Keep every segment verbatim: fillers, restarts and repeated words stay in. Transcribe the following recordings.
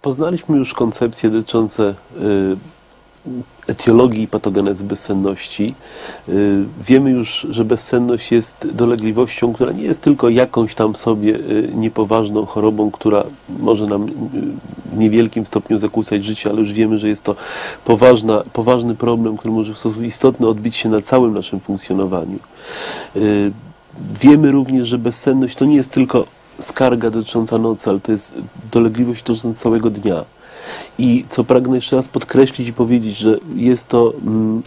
poznaliśmy już koncepcje dotyczące etiologii i patogenezy bezsenności. Wiemy już, że bezsenność jest dolegliwością, która nie jest tylko jakąś tam sobie niepoważną chorobą, która może nam w niewielkim stopniu zakłócać życie, ale już wiemy, że jest to poważna, poważny problem, który może w sposób istotny odbić się na całym naszym funkcjonowaniu. Wiemy również, że bezsenność to nie jest tylko skarga dotycząca nocy, ale to jest dolegliwość dotycząca całego dnia. I co pragnę jeszcze raz podkreślić i powiedzieć, że jest to mm,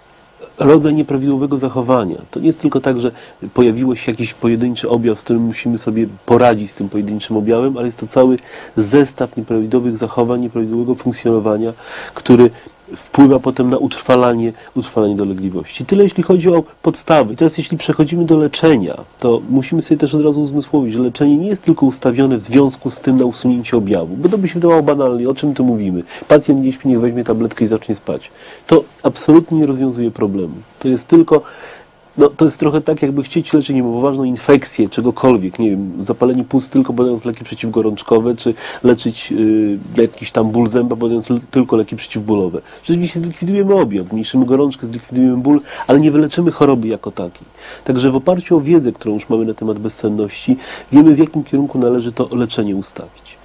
rodzaj nieprawidłowego zachowania. To nie jest tylko tak, że pojawiło się jakiś pojedynczy objaw, z którym musimy sobie poradzić z tym pojedynczym objawem, ale jest to cały zestaw nieprawidłowych zachowań, nieprawidłowego funkcjonowania, który wpływa potem na utrwalanie, utrwalanie dolegliwości. Tyle jeśli chodzi o podstawy. Teraz jeśli przechodzimy do leczenia, to musimy sobie też od razu uzmysłowić, że leczenie nie jest tylko ustawione w związku z tym na usunięcie objawu, bo to by się wydawało banalnie, o czym tu mówimy. Pacjent nie śpi, niech weźmie tabletkę i zacznie spać. To absolutnie nie rozwiązuje problemu. To jest tylko No, to jest trochę tak, jakby chcieć leczyć nie wiem, poważną infekcję, czegokolwiek, nie wiem, zapalenie płuc tylko podając leki przeciwgorączkowe, czy leczyć y, jakiś tam ból zęba podając tylko leki przeciwbólowe. Rzeczywiście zlikwidujemy objaw, zmniejszymy gorączkę, zlikwidujemy ból, ale nie wyleczymy choroby jako takiej. Także w oparciu o wiedzę, którą już mamy na temat bezsenności, wiemy, w jakim kierunku należy to leczenie ustawić.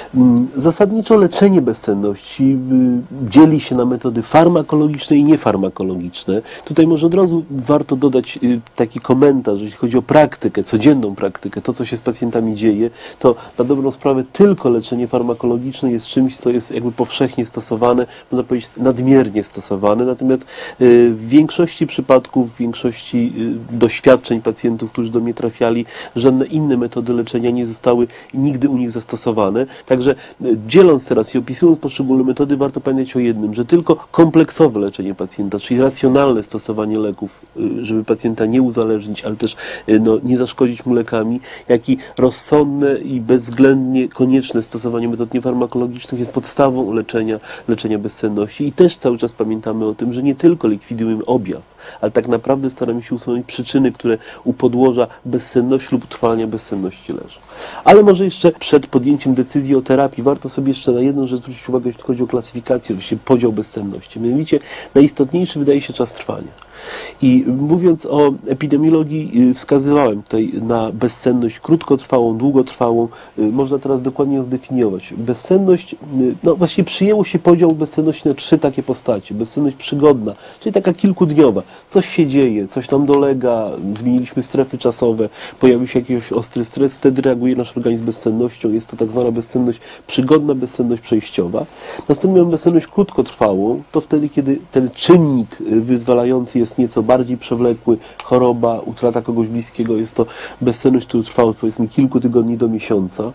Zasadniczo leczenie bezsenności dzieli się na metody farmakologiczne i niefarmakologiczne. Tutaj może od razu warto dodać taki komentarz, jeśli chodzi o praktykę, codzienną praktykę, to co się z pacjentami dzieje, to na dobrą sprawę tylko leczenie farmakologiczne jest czymś, co jest jakby powszechnie stosowane, można powiedzieć nadmiernie stosowane, natomiast w większości przypadków, w większości doświadczeń pacjentów, którzy do mnie trafiali, żadne inne metody leczenia nie zostały nigdy u nich zastosowane. Także dzieląc teraz i opisując poszczególne metody, warto pamiętać o jednym, że tylko kompleksowe leczenie pacjenta, czyli racjonalne stosowanie leków, żeby pacjenta nie uzależnić, ale też no, nie zaszkodzić mu lekami, jak i rozsądne i bezwzględnie konieczne stosowanie metod niefarmakologicznych jest podstawą leczenia, leczenia bezsenności. I też cały czas pamiętamy o tym, że nie tylko likwidujemy objaw, ale tak naprawdę staramy się usunąć przyczyny, które u podłoża bezsenności lub utrwalania bezsenności leżą. Ale może jeszcze przed podjęciem decyzji o terapii warto sobie jeszcze na jedną rzecz zwrócić uwagę, jeśli chodzi o klasyfikację, oczywiście podział bezsenności. Mianowicie najistotniejszy wydaje się czas trwania. I mówiąc o epidemiologii, wskazywałem tutaj na bezsenność krótkotrwałą, długotrwałą. Można teraz dokładnie ją zdefiniować. Bezsenność, no właśnie przyjęło się podział bezsenności na trzy takie postacie. Bezsenność przygodna, czyli taka kilkudniowa. Coś się dzieje, coś nam dolega, zmieniliśmy strefy czasowe, pojawił się jakiś ostry stres, wtedy reaguje nasz organizm bezsennością. Jest to tak zwana bezsenność przygodna, bezsenność przejściowa. Następnie mamy bezsenność krótkotrwałą, to wtedy, kiedy ten czynnik wyzwalający jest nieco bardziej przewlekły, choroba, utrata kogoś bliskiego, jest to bezsenność, która trwała powiedzmy kilku tygodni do miesiąca.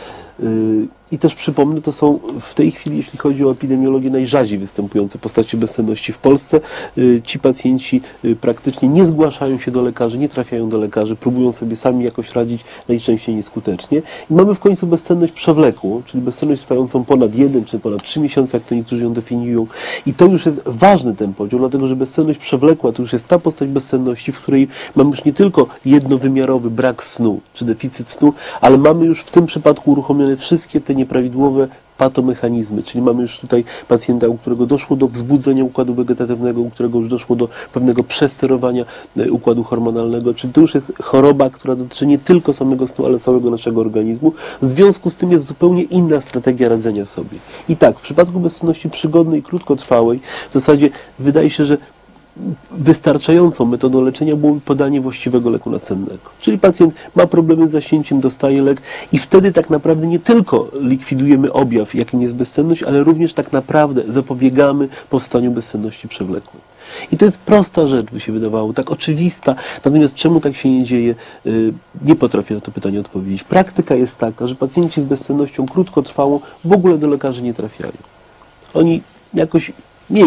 I też przypomnę, to są w tej chwili, jeśli chodzi o epidemiologię, najrzadziej występujące postacie bezsenności w Polsce. Ci pacjenci praktycznie nie zgłaszają się do lekarzy, nie trafiają do lekarzy, próbują sobie sami jakoś radzić, najczęściej nieskutecznie. I mamy w końcu bezsenność przewlekłą, czyli bezsenność trwającą ponad jeden czy ponad trzy miesiące, jak to niektórzy ją definiują. I to już jest ważny ten podział, dlatego że bezsenność przewlekła to już jest ta postać bezsenności, w której mamy już nie tylko jednowymiarowy brak snu, czy deficyt snu, ale mamy już w tym przypadku uruchomione wszystkie te nieprawidłowe patomechanizmy, czyli mamy już tutaj pacjenta, u którego doszło do wzbudzenia układu wegetatywnego, u którego już doszło do pewnego przesterowania układu hormonalnego, czyli to już jest choroba, która dotyczy nie tylko samego snu, ale całego naszego organizmu. W związku z tym jest zupełnie inna strategia radzenia sobie. I tak, w przypadku bezsenności przygodnej, krótkotrwałej, w zasadzie wydaje się, że wystarczającą metodą leczenia byłoby podanie właściwego leku nasennego. Czyli pacjent ma problemy z zaśnięciem, dostaje lek i wtedy tak naprawdę nie tylko likwidujemy objaw, jakim jest bezsenność, ale również tak naprawdę zapobiegamy powstaniu bezsenności przewlekłej. I to jest prosta rzecz, by się wydawało, tak oczywista, natomiast czemu tak się nie dzieje, nie potrafię na to pytanie odpowiedzieć. Praktyka jest taka, że pacjenci z bezsennością krótkotrwałą w ogóle do lekarzy nie trafiają. Oni jakoś, nie wiem,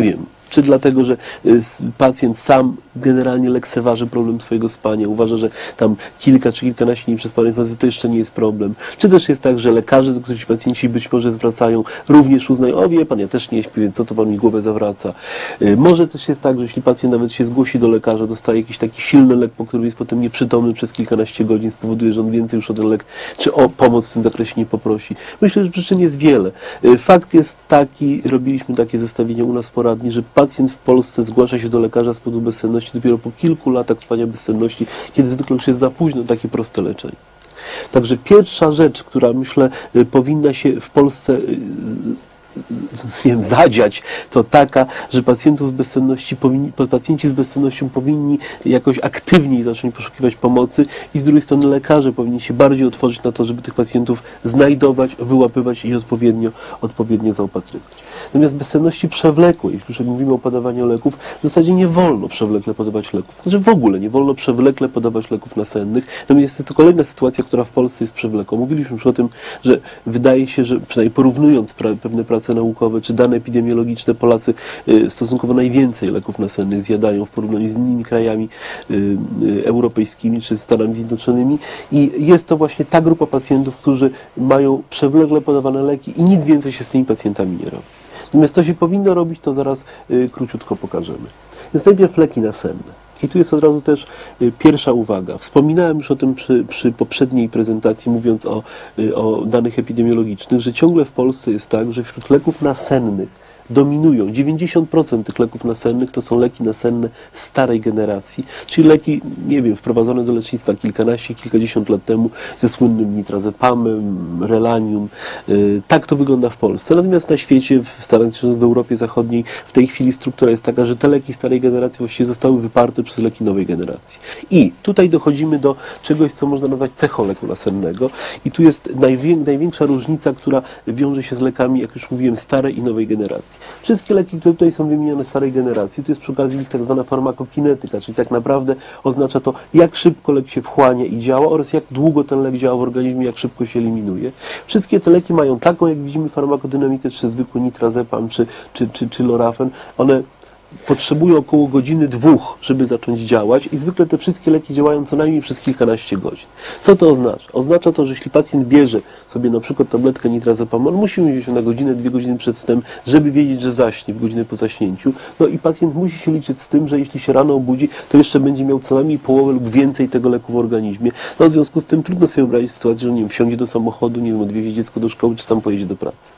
czy dlatego, że pacjent sam generalnie lekceważy problem swojego spania, uważa, że tam kilka czy kilkanaście dni przespanych nocy to jeszcze nie jest problem. Czy też jest tak, że lekarze, do których pacjenci być może zwracają, również uznają, o wie pan, ja też nie śpię, więc co to pan mi głowę zawraca. Może też jest tak, że jeśli pacjent nawet się zgłosi do lekarza, dostaje jakiś taki silny lek, po którym jest potem nieprzytomny przez kilkanaście godzin, spowoduje, że on więcej już o ten lek, czy o pomoc w tym zakresie nie poprosi. Myślę, że przyczyn jest wiele. Fakt jest taki, robiliśmy takie zestawienie u nas w poradni, że pacjent w Polsce zgłasza się do lekarza z powodu bezsenności dopiero po kilku latach trwania bezsenności, kiedy zwykle już jest za późno takie proste leczenie. Także pierwsza rzecz, która myślę powinna się w Polsce nie wiem, zadziać, to taka, że pacjentów z bezsenności powinni, pacjenci z bezsennością powinni jakoś aktywniej zacząć poszukiwać pomocy i z drugiej strony lekarze powinni się bardziej otworzyć na to, żeby tych pacjentów znajdować, wyłapywać i odpowiednio, odpowiednio zaopatrywać. Natomiast bezsenności przewlekłej, jeśli już mówimy o podawaniu leków, w zasadzie nie wolno przewlekle podawać leków. Znaczy w ogóle nie wolno przewlekle podawać leków nasennych. Natomiast jest to kolejna sytuacja, która w Polsce jest przewlekłą. Mówiliśmy już o tym, że wydaje się, że przynajmniej porównując pra pewne prace naukowe czy dane epidemiologiczne, Polacy y, stosunkowo najwięcej leków nasennych zjadają w porównaniu z innymi krajami y, y, europejskimi czy Stanami Zjednoczonymi i jest to właśnie ta grupa pacjentów, którzy mają przewlekle podawane leki i nic więcej się z tymi pacjentami nie robi. Natomiast co się powinno robić, to zaraz y, króciutko pokażemy. Więc najpierw leki nasenne. I tu jest od razu też y, pierwsza uwaga. Wspominałem już o tym przy, przy poprzedniej prezentacji, mówiąc o, y, o danych epidemiologicznych, że ciągle w Polsce jest tak, że wśród leków nasennych dominują. dziewięćdziesiąt procent tych leków nasennych to są leki nasenne starej generacji, czyli leki, nie wiem, wprowadzone do lecznictwa kilkanaście, kilkadziesiąt lat temu ze słynnym nitrazepamem, relanium. Yy, tak to wygląda w Polsce. Natomiast na świecie, w Stanach Zjednoczonych, w Europie Zachodniej w tej chwili struktura jest taka, że te leki starej generacji właściwie zostały wyparte przez leki nowej generacji. I tutaj dochodzimy do czegoś, co można nazwać cechą leku nasennego i tu jest najwię największa różnica, która wiąże się z lekami, jak już mówiłem, starej i nowej generacji. Wszystkie leki, które tutaj są wymienione starej generacji, to jest przy okazji ich tak zwana farmakokinetyka, czyli tak naprawdę oznacza to, jak szybko lek się wchłania i działa oraz jak długo ten lek działa w organizmie, jak szybko się eliminuje. Wszystkie te leki mają taką, jak widzimy, farmakodynamikę, czy zwykły nitrazepam, czy, czy, czy, czy lorafen. One potrzebują około godziny, dwóch, żeby zacząć działać i zwykle te wszystkie leki działają co najmniej przez kilkanaście godzin. Co to oznacza? Oznacza to, że jeśli pacjent bierze sobie na przykład tabletkę nitrazepamu, on musi mieć ją na godzinę, dwie godziny przed snem, żeby wiedzieć, że zaśnie w godzinę po zaśnięciu. No i pacjent musi się liczyć z tym, że jeśli się rano obudzi, to jeszcze będzie miał co najmniej połowę lub więcej tego leku w organizmie. No w związku z tym trudno sobie wyobrazić sytuację, że nie wiem, wsiądzie do samochodu, nie wiem, odwiezie dziecko do szkoły, czy sam pojedzie do pracy.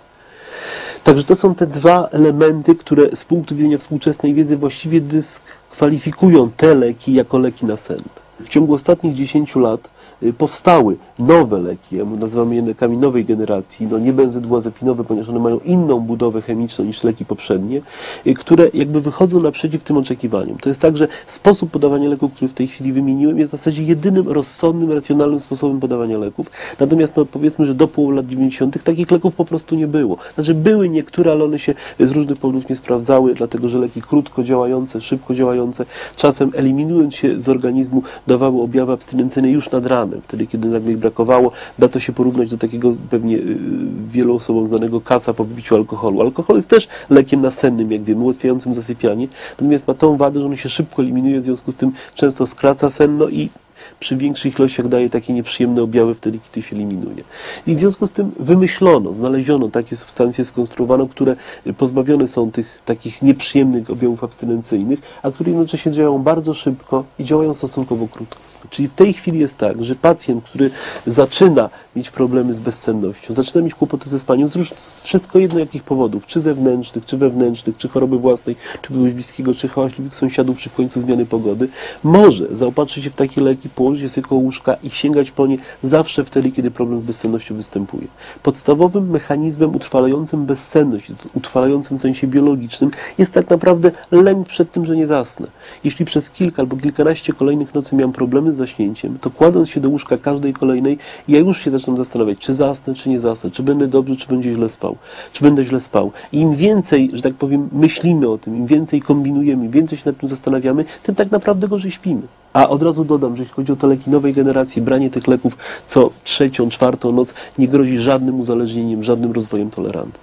Także to są te dwa elementy, które z punktu widzenia współczesnej wiedzy właściwie dyskwalifikują te leki jako leki nasenne. W ciągu ostatnich dziesięciu lat powstały nowe leki, ja nazywamy je lekami nowej generacji, no nie benzodiazepinowe, ponieważ one mają inną budowę chemiczną niż leki poprzednie, które jakby wychodzą naprzeciw tym oczekiwaniom. To jest tak, że sposób podawania leków, który w tej chwili wymieniłem, jest w zasadzie jedynym rozsądnym, racjonalnym sposobem podawania leków. Natomiast no powiedzmy, że do połowy lat dziewięćdziesiątych takich leków po prostu nie było. Znaczy były niektóre, ale one się z różnych powodów nie sprawdzały, dlatego że leki krótko działające, szybko działające, czasem eliminując się z organizmu, dawały objawy abstynencyjne już nad ranem. Wtedy, kiedy nagle ich brakowało, da to się porównać do takiego pewnie yy, wielu osobom znanego kaca po wypiciu alkoholu. Alkohol jest też lekiem nasennym, jak wiemy, ułatwiającym zasypianie, natomiast ma tą wadę, że on się szybko eliminuje, w związku z tym często skraca senno i przy większych ilościach daje takie nieprzyjemne objawy wtedy, kiedy się eliminuje. I w związku z tym wymyślono, znaleziono takie substancje, skonstruowano, które pozbawione są tych takich nieprzyjemnych objawów abstynencyjnych, a które jednocześnie działają bardzo szybko i działają stosunkowo krótko. Czyli w tej chwili jest tak, że pacjent, który zaczyna mieć problemy z bezsennością, zaczyna mieć kłopoty ze spaniem, z wszystko jedno jakich powodów, czy zewnętrznych, czy wewnętrznych, czy choroby własnej, czy kogoś bliskiego, czy hałaśliwych sąsiadów, czy w końcu zmiany pogody, może zaopatrzyć się w takie leki, położyć je sobie koło łóżka i sięgać po nie zawsze wtedy, kiedy problem z bezsennością występuje. Podstawowym mechanizmem utrwalającym bezsenność, utrwalającym w sensie biologicznym, jest tak naprawdę lęk przed tym, że nie zasnę. Jeśli przez kilka albo kilkanaście kolejnych nocy miałem problemy z zaśnięciem, to kładąc się do łóżka każdej kolejnej, ja już się zaczynam zastanawiać, czy zasnę, czy nie zasnę, czy będę dobrze, czy będzie źle spał, czy będę źle spał. I im więcej, że tak powiem, myślimy o tym, im więcej kombinujemy, im więcej się nad tym zastanawiamy, tym tak naprawdę gorzej śpimy. A od razu dodam, że jeśli chodzi o te leki nowej generacji, branie tych leków co trzecią, czwartą noc nie grozi żadnym uzależnieniem, żadnym rozwojem tolerancji.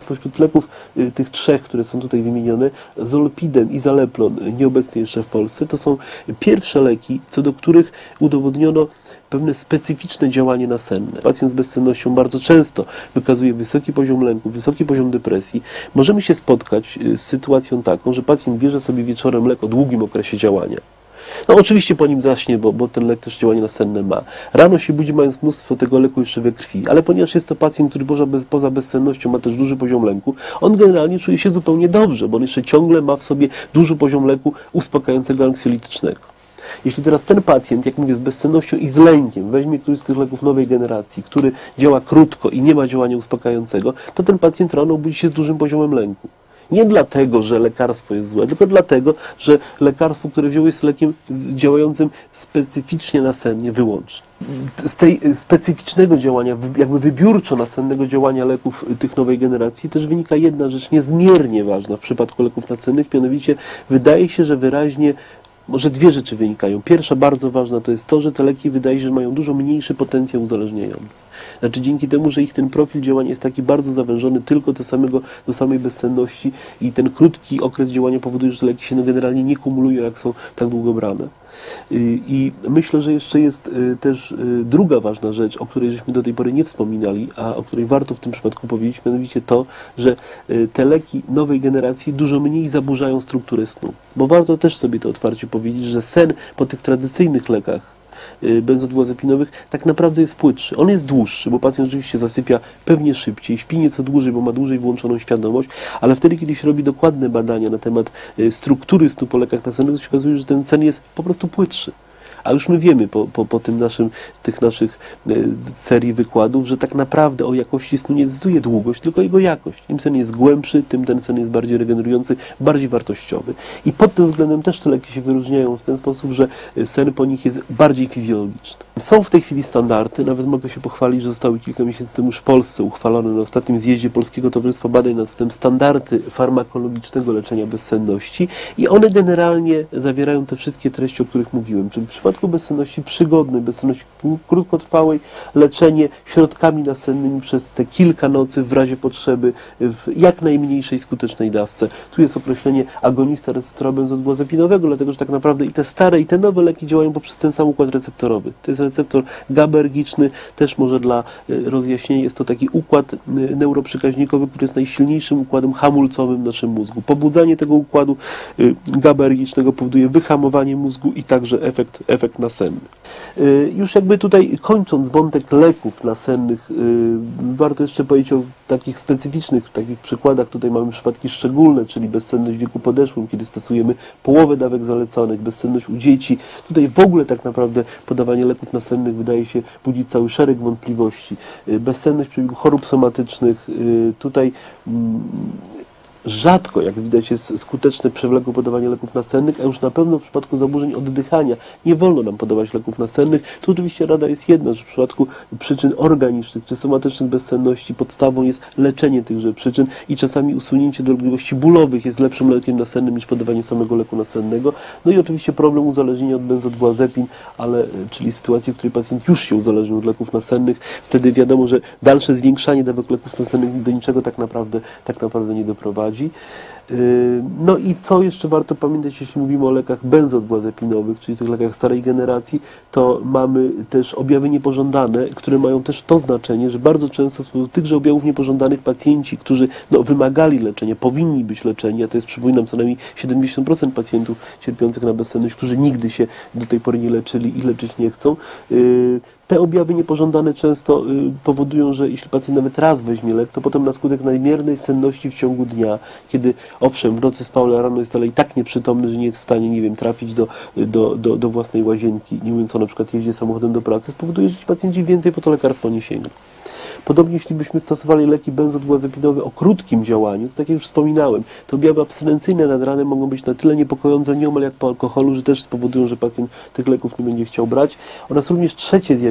spośród leków y, tych trzech, które są tutaj wymienione, zolpidem i zaleplon, nieobecny jeszcze w Polsce, to są pierwsze leki, co do których udowodniono pewne specyficzne działanie nasenne. Pacjent z bezsennością bardzo często wykazuje wysoki poziom lęku, wysoki poziom depresji. Możemy się spotkać z sytuacją taką, że pacjent bierze sobie wieczorem lek o długim okresie działania. No oczywiście po nim zaśnie, bo, bo ten lek też działanie nasenne ma. Rano się budzi, mając mnóstwo tego leku jeszcze we krwi, ale ponieważ jest to pacjent, który poza, bez, poza bezsennością ma też duży poziom lęku, on generalnie czuje się zupełnie dobrze, bo on jeszcze ciągle ma w sobie duży poziom leku uspokajającego anksjolitycznego. Jeśli teraz ten pacjent, jak mówię, z bezsennością i z lękiem weźmie któryś z tych leków nowej generacji, który działa krótko i nie ma działania uspokajającego, to ten pacjent rano budzi się z dużym poziomem lęku. Nie dlatego, że lekarstwo jest złe, tylko dlatego, że lekarstwo, które wziął, jest lekiem działającym specyficznie nasennie wyłącznie. Z tej specyficznego działania, jakby wybiórczo nasennego działania leków tych nowej generacji też wynika jedna rzecz niezmiernie ważna w przypadku leków nasennych, mianowicie wydaje się, że wyraźnie może dwie rzeczy wynikają. Pierwsza, bardzo ważna, to jest to, że te leki wydaje się, że mają dużo mniejszy potencjał uzależniający. Znaczy dzięki temu, że ich ten profil działania jest taki bardzo zawężony tylko do, samego, do samej bezsenności i ten krótki okres działania powoduje, że leki się no generalnie nie kumulują, jak są tak długo brane. I myślę, że jeszcze jest też druga ważna rzecz, o której żeśmy do tej pory nie wspominali, a o której warto w tym przypadku powiedzieć, mianowicie to, że te leki nowej generacji dużo mniej zaburzają strukturę snu. Bo warto też sobie to otwarcie powiedzieć, że sen po tych tradycyjnych lekach benzodiazepinowych tak naprawdę jest płytszy. On jest dłuższy, bo pacjent oczywiście zasypia pewnie szybciej, śpi nieco dłużej, bo ma dłużej włączoną świadomość, ale wtedy, kiedy się robi dokładne badania na temat struktury snu po lekach nasennych, to się okazuje, że ten sen jest po prostu płytszy. A już my wiemy po, po, po tym naszym, tych naszych e, serii wykładów, że tak naprawdę o jakości snu nie decyduje długość, tylko jego jakość. Im sen jest głębszy, tym ten sen jest bardziej regenerujący, bardziej wartościowy. I pod tym względem też te leki się wyróżniają w ten sposób, że sen po nich jest bardziej fizjologiczny. Są w tej chwili standardy, nawet mogę się pochwalić, że zostały kilka miesięcy temu już w Polsce uchwalone na ostatnim zjeździe Polskiego Towarzystwa Badań nad Snem standardy farmakologicznego leczenia bezsenności i one generalnie zawierają te wszystkie treści, o których mówiłem, czyli w przypadku bezsenności przygodnej, bezsenności krótkotrwałej, leczenie środkami nasennymi przez te kilka nocy w razie potrzeby w jak najmniejszej skutecznej dawce. Tu jest określenie agonista receptora benzodiazepinowego, dlatego że tak naprawdę i te stare, i te nowe leki działają poprzez ten sam układ receptorowy. To jest receptor GABAergiczny, też może dla rozjaśnienia jest to taki układ neuroprzekaźnikowy, który jest najsilniejszym układem hamulcowym w naszym mózgu. Pobudzanie tego układu GABAergicznego powoduje wyhamowanie mózgu i także efekt, efekt nasenny. Już jakby tutaj kończąc wątek leków nasennych, warto jeszcze powiedzieć o takich specyficznych takich przykładach. Tutaj mamy przypadki szczególne, czyli bezsenność w wieku podeszłym, kiedy stosujemy połowę dawek zalecanych, bezsenność u dzieci. Tutaj w ogóle tak naprawdę podawanie leków nasennych wydaje się budzić cały szereg wątpliwości. Bezsenność w przebiegu chorób somatycznych, tutaj rzadko, jak widać, jest skuteczne przewlekłe podawanie leków nasennych, a już na pewno w przypadku zaburzeń oddychania nie wolno nam podawać leków nasennych. Tu oczywiście rada jest jedna, że w przypadku przyczyn organicznych czy somatycznych bezsenności podstawą jest leczenie tychże przyczyn i czasami usunięcie dolegliwości bólowych jest lepszym lekiem nasennym niż podawanie samego leku nasennego. No i oczywiście problem uzależnienia od benzodiazepin, ale, czyli sytuacji, w której pacjent już się uzależnił od leków nasennych. Wtedy wiadomo, że dalsze zwiększanie dawek leków nasennych do niczego tak naprawdę, tak naprawdę nie doprowadzi. No i co jeszcze warto pamiętać, jeśli mówimy o lekach benzodiazepinowych, czyli tych lekach starej generacji, to mamy też objawy niepożądane, które mają też to znaczenie, że bardzo często z powodu tychże objawów niepożądanych pacjenci, którzy no, wymagali leczenia, powinni być leczeni, a to jest, przypominam, co najmniej siedemdziesiąt procent pacjentów cierpiących na bezsenność, którzy nigdy się do tej pory nie leczyli i leczyć nie chcą. Te objawy niepożądane często powodują, że jeśli pacjent nawet raz weźmie lek, to potem na skutek nadmiernej senności w ciągu dnia, kiedy owszem, w nocy spał, ale rano jest dalej tak nieprzytomny, że nie jest w stanie, nie wiem, trafić do, do, do, do własnej łazienki, nie mówiąc o na przykład jeździe samochodem do pracy, spowoduje, że ci pacjenci więcej po to lekarstwo nie sięgną. Podobnie jeśli byśmy stosowali leki benzodiazepinowe o krótkim działaniu, to tak jak już wspominałem, te objawy abstynencyjne nad ranem mogą być na tyle niepokojące nieomal jak po alkoholu, że też spowodują, że pacjent tych leków nie będzie chciał brać. Oraz również trzecie zjawisko,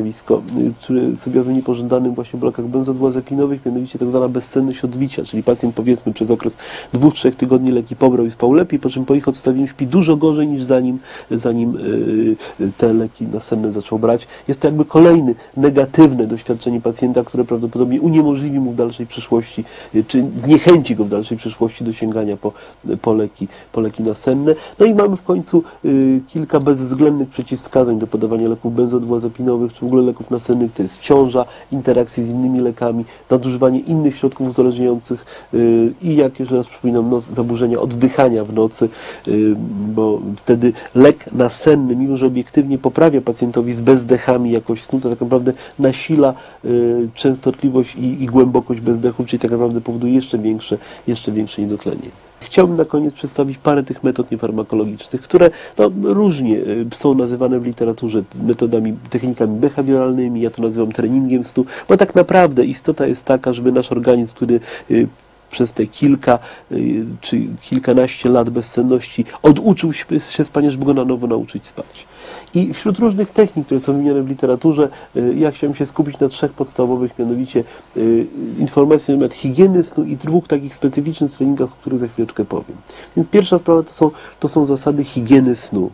zjawisko, które jest objawem niepożądanym właśnie w blokach benzodiazepinowych, mianowicie tak zwana bezsenność odbicia, czyli pacjent powiedzmy przez okres dwóch, trzech tygodni leki pobrał i spał lepiej, po czym po ich odstawieniu śpi dużo gorzej niż zanim, zanim yy, te leki nasenne zaczął brać. Jest to jakby kolejny negatywne doświadczenie pacjenta, które prawdopodobnie uniemożliwi mu w dalszej przyszłości, yy, czy zniechęci go w dalszej przyszłości do sięgania po, po, leki, po leki nasenne. No i mamy w końcu yy, kilka bezwzględnych przeciwwskazań do podawania leków benzodiazepinowych, czy w ogóle leków nasennych, to jest ciąża, interakcje z innymi lekami, nadużywanie innych środków uzależniających yy, i jak jeszcze raz przypominam, no, zaburzenia oddychania w nocy, yy, bo wtedy lek nasenny, mimo że obiektywnie poprawia pacjentowi z bezdechami jakość snu, to tak naprawdę nasila yy, częstotliwość i, i głębokość bezdechów, czyli tak naprawdę powoduje jeszcze większe, jeszcze większe niedotlenie. Chciałbym na koniec przedstawić parę tych metod niefarmakologicznych, które no, różnie są nazywane w literaturze metodami, technikami behawioralnymi, ja to nazywam treningiem snu, bo tak naprawdę istota jest taka, żeby nasz organizm, który przez te kilka czy kilkanaście lat bezsenności oduczył się spania, żeby go na nowo nauczyć spać. I wśród różnych technik, które są wymienione w literaturze, ja chciałem się skupić na trzech podstawowych, mianowicie informacji na temat higieny snu i dwóch takich specyficznych treningach, o których za chwileczkę powiem. Więc pierwsza sprawa to są, to są zasady higieny snu.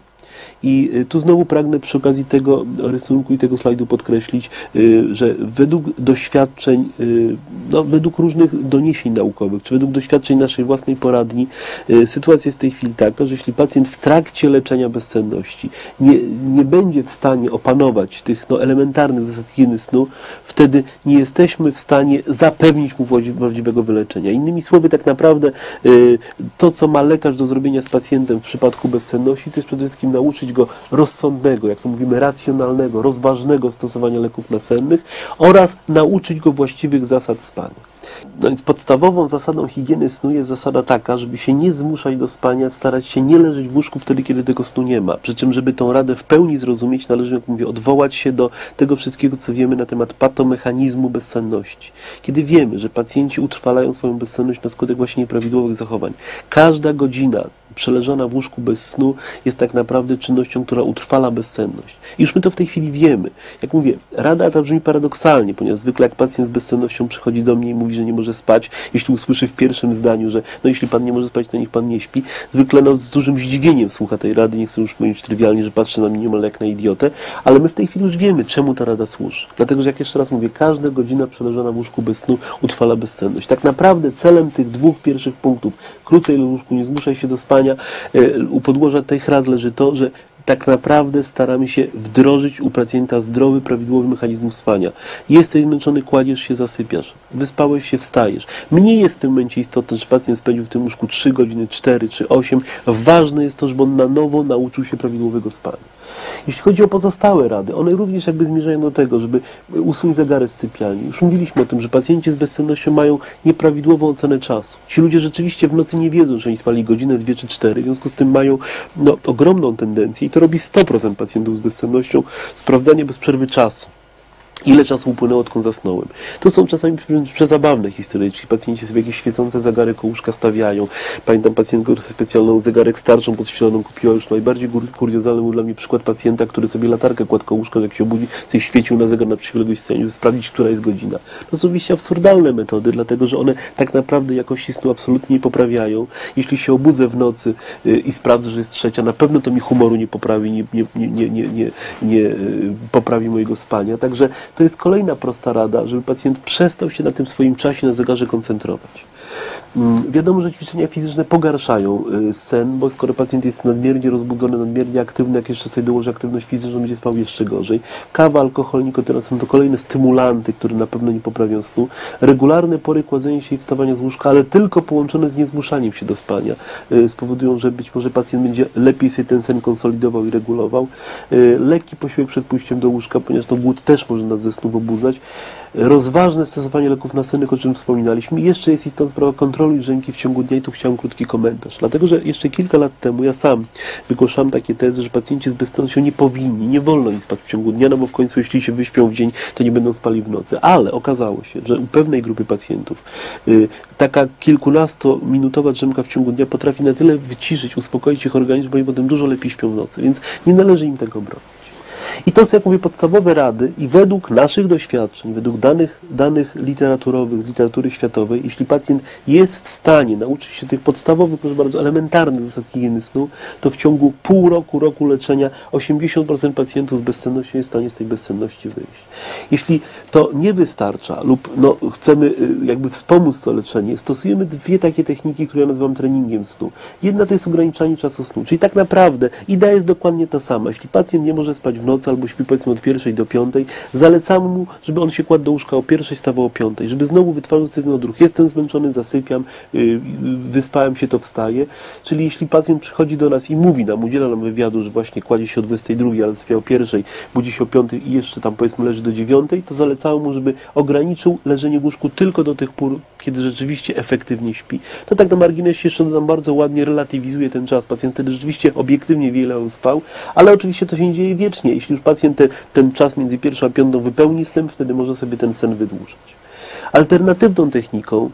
I tu znowu pragnę przy okazji tego rysunku i tego slajdu podkreślić, że według doświadczeń, no, według różnych doniesień naukowych, czy według doświadczeń naszej własnej poradni, sytuacja jest w tej chwili taka, że jeśli pacjent w trakcie leczenia bezsenności nie, nie będzie w stanie opanować tych no, elementarnych zasad higieny snu, wtedy nie jesteśmy w stanie zapewnić mu prawdziwego wyleczenia. Innymi słowy, tak naprawdę to, co ma lekarz do zrobienia z pacjentem w przypadku bezsenności, to jest przede wszystkim nauczyć go rozsądnego, jak to mówimy, racjonalnego, rozważnego stosowania leków nasennych oraz nauczyć go właściwych zasad spania. No więc podstawową zasadą higieny snu jest zasada taka, żeby się nie zmuszać do spania, starać się nie leżeć w łóżku wtedy, kiedy tego snu nie ma. Przy czym, żeby tą radę w pełni zrozumieć, należy, jak mówię, odwołać się do tego wszystkiego, co wiemy na temat patomechanizmu bezsenności. Kiedy wiemy, że pacjenci utrwalają swoją bezsenność na skutek właśnie nieprawidłowych zachowań, każda godzina przeleżona w łóżku bez snu jest tak naprawdę czynnością, która utrwala bezsenność. I już my to w tej chwili wiemy. Jak mówię, rada ta brzmi paradoksalnie, ponieważ zwykle jak pacjent z bezsennością przychodzi do mnie i mówi, że nie może spać, jeśli usłyszy w pierwszym zdaniu, że no jeśli pan nie może spać, to niech pan nie śpi, zwykle no, z dużym zdziwieniem słucha tej rady, nie chcę już mówić trywialnie, że patrzy na mnie niemal jak na idiotę, ale my w tej chwili już wiemy, czemu ta rada służy. Dlatego, że jak jeszcze raz mówię, każda godzina przeleżona w łóżku bez snu utrwala bezsenność. Tak naprawdę celem tych dwóch pierwszych punktów, krócej w łóżku, nie zmuszaj się do spania, u podłoża tych rad leży to, że tak naprawdę staramy się wdrożyć u pacjenta zdrowy, prawidłowy mechanizm spania. Jesteś zmęczony, kładziesz się, zasypiasz. Wyspałeś się, wstajesz. Mniej jest w tym momencie istotne, czy pacjent spędził w tym łóżku trzy godziny, cztery czy osiem. Ważne jest to, żeby on na nowo nauczył się prawidłowego spania. Jeśli chodzi o pozostałe rady, one również jakby zmierzają do tego, żeby usunąć zegarek z sypialni. Już mówiliśmy o tym, że pacjenci z bezsennością mają nieprawidłową ocenę czasu. Ci ludzie rzeczywiście w nocy nie wiedzą, że oni spali godzinę, dwie czy cztery, w związku z tym mają no, ogromną tendencję, i to robi sto procent pacjentów z bezsennością, sprawdzanie bez przerwy czasu. Ile czasu upłynęło, odkąd zasnąłem. To są czasami przezabawne historie, czyli pacjenci sobie jakieś świecące zegary koło łóżka stawiają. Pamiętam pacjentkę, która sobie specjalną zegarek starczą podświetloną kupiła. Już najbardziej kuriozalny był dla mnie przykład pacjenta, który sobie latarkę kładł koło łóżka, że jak się obudzi, coś świecił na zegar na przyległość scenie, żeby sprawdzić, która jest godzina. To są oczywiście absurdalne metody, dlatego że one tak naprawdę jakości snu absolutnie nie poprawiają. Jeśli się obudzę w nocy yy, i sprawdzę, że jest trzecia, na pewno to mi humoru nie poprawi, nie, nie, nie, nie, nie, nie, nie yy, poprawi mojego spania. Także to jest kolejna prosta rada, żeby pacjent przestał się na tym swoim czasie na zegarze koncentrować. Wiadomo, że ćwiczenia fizyczne pogarszają sen, bo skoro pacjent jest nadmiernie rozbudzony, nadmiernie aktywny, jak jeszcze sobie dołoży aktywność fizyczną, będzie spał jeszcze gorzej. Kawa, alkohol, nikotyna są to kolejne stymulanty, które na pewno nie poprawią snu. Regularne pory kładzenia się i wstawania z łóżka, ale tylko połączone z niezmuszaniem się do spania, spowodują, że być może pacjent będzie lepiej sobie ten sen konsolidował i regulował. Lekki posiłek przed pójściem do łóżka, ponieważ to głód też może nas ze snu obudzać. Rozważne stosowanie leków nasennych, o czym wspominaliśmy. I jeszcze jest istotna sprawa, kontroluj drzemki w ciągu dnia, i tu chciałem krótki komentarz. Dlatego, że jeszcze kilka lat temu ja sam wygłaszałem takie tezy, że pacjenci z bezsennością nie powinni, nie wolno im spać w ciągu dnia, no bo w końcu jeśli się wyśpią w dzień, to nie będą spali w nocy. Ale okazało się, że u pewnej grupy pacjentów yy, taka kilkunastominutowa drzemka w ciągu dnia potrafi na tyle wyciszyć, uspokoić ich organizm, bo oni potem dużo lepiej śpią w nocy, więc nie należy im tego bronić. I to są, jak mówię, podstawowe rady i według naszych doświadczeń, według danych, danych literaturowych, z literatury światowej, jeśli pacjent jest w stanie nauczyć się tych podstawowych, proszę bardzo, elementarnych zasad higieny snu, to w ciągu pół roku, roku leczenia osiemdziesiąt procent pacjentów z bezsennością jest w stanie z tej bezsenności wyjść. Jeśli to nie wystarcza lub no, chcemy jakby wspomóc to leczenie, stosujemy dwie takie techniki, które ja nazywam treningiem snu. Jedna to jest ograniczanie czasu snu, czyli tak naprawdę idea jest dokładnie ta sama. Jeśli pacjent nie może spać w nocy albo śpi powiedzmy od pierwszej do piątej, zalecamy mu, żeby on się kładł do łóżka o pierwszej, wstawał o piątej, żeby znowu wytwarzał sobie ten odruch. Jestem zmęczony, zasypiam, yy, wyspałem się, to wstaję. Czyli jeśli pacjent przychodzi do nas i mówi nam, udziela nam wywiadu, że właśnie kładzie się o dwudziestej drugiej, ale zasypia o pierwszej, budzi się o piątej i jeszcze tam powiedzmy leży do dziewiątej, to zalecamy mu, żeby ograniczył leżenie w łóżku tylko do tych pór, kiedy rzeczywiście efektywnie śpi. To tak na marginesie jeszcze nam bardzo ładnie relatywizuje ten czas. Pacjent wtedy rzeczywiście obiektywnie wiele spał, ale oczywiście to się nie dzieje wiecznie. Jeśli już pacjent te, ten czas między pierwszą a piątą wypełni snem, wtedy może sobie ten sen wydłużyć. Alternatywną techniką,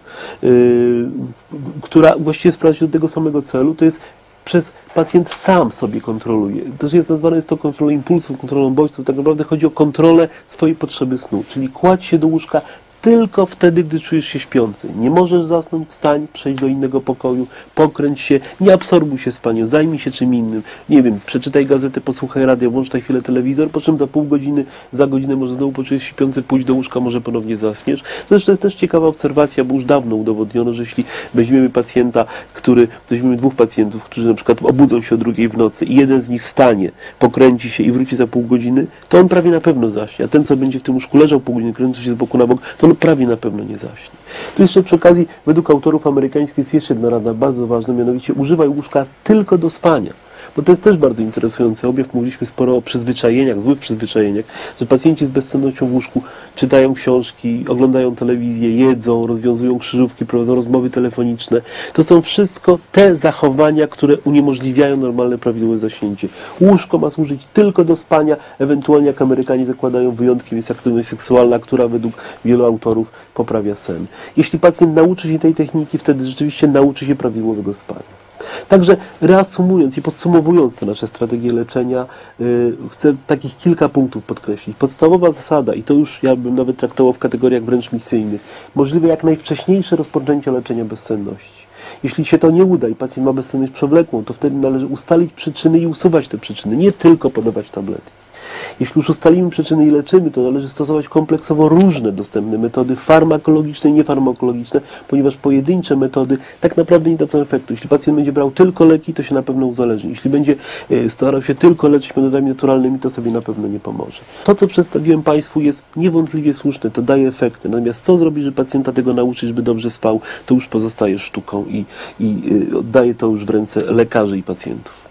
yy, która właściwie sprowadzi do tego samego celu, to jest przez pacjent sam sobie kontroluje. To jest nazwane jest to kontrolą impulsów, kontrolą bodźców. Tak naprawdę chodzi o kontrolę swojej potrzeby snu. Czyli kładź się do łóżka tylko wtedy, gdy czujesz się śpiący. Nie możesz zasnąć, wstań, przejdź do innego pokoju, pokręć się, nie absorbuj się spaniem, zajmij się czym innym. Nie wiem, przeczytaj gazetę, posłuchaj radia, włącz na chwilę telewizor, po czym za pół godziny, za godzinę może znowu poczujesz się śpiący, pójdź do łóżka, może ponownie zasniesz. Zresztą to jest też ciekawa obserwacja, bo już dawno udowodniono, że jeśli weźmiemy pacjenta, który, weźmiemy dwóch pacjentów, którzy na przykład obudzą się o drugiej w nocy i jeden z nich wstanie, pokręci się i wróci za pół godziny, to on prawie na pewno zaśnie. A ten, co będzie w tym łóżku leżał pół godziny, kręcił się z boku na bok, to on prawie na pewno nie zaśnie. Tu jeszcze przy okazji, według autorów amerykańskich jest jeszcze jedna rada bardzo ważna, mianowicie używaj łóżka tylko do spania. Bo to jest też bardzo interesujący objaw. Mówiliśmy sporo o przyzwyczajeniach, złych przyzwyczajeniach, że pacjenci z bezsennością w łóżku czytają książki, oglądają telewizję, jedzą, rozwiązują krzyżówki, prowadzą rozmowy telefoniczne. To są wszystko te zachowania, które uniemożliwiają normalne, prawidłowe zaśnięcie. Łóżko ma służyć tylko do spania, ewentualnie jak Amerykanie zakładają, wyjątkiem jest aktywność seksualna, która według wielu autorów poprawia sen. Jeśli pacjent nauczy się tej techniki, wtedy rzeczywiście nauczy się prawidłowego spania. Także reasumując i podsumowując te nasze strategie leczenia, yy, chcę takich kilka punktów podkreślić. Podstawowa zasada, i to już ja bym nawet traktował w kategoriach wręcz misyjnych, możliwe jak najwcześniejsze rozpoczęcie leczenia bezsenności. Jeśli się to nie uda i pacjent ma bezsenność przewlekłą, to wtedy należy ustalić przyczyny i usuwać te przyczyny, nie tylko podawać tabletki. Jeśli już ustalimy przyczyny i leczymy, to należy stosować kompleksowo różne dostępne metody farmakologiczne i niefarmakologiczne, ponieważ pojedyncze metody tak naprawdę nie dadzą efektu. Jeśli pacjent będzie brał tylko leki, to się na pewno uzależni. Jeśli będzie starał się tylko leczyć metodami naturalnymi, to sobie na pewno nie pomoże. To, co przedstawiłem Państwu, jest niewątpliwie słuszne, to daje efekty. Natomiast co zrobić, żeby pacjenta tego nauczyć, żeby dobrze spał, to już pozostaje sztuką i, i oddaje to już w ręce lekarzy i pacjentów.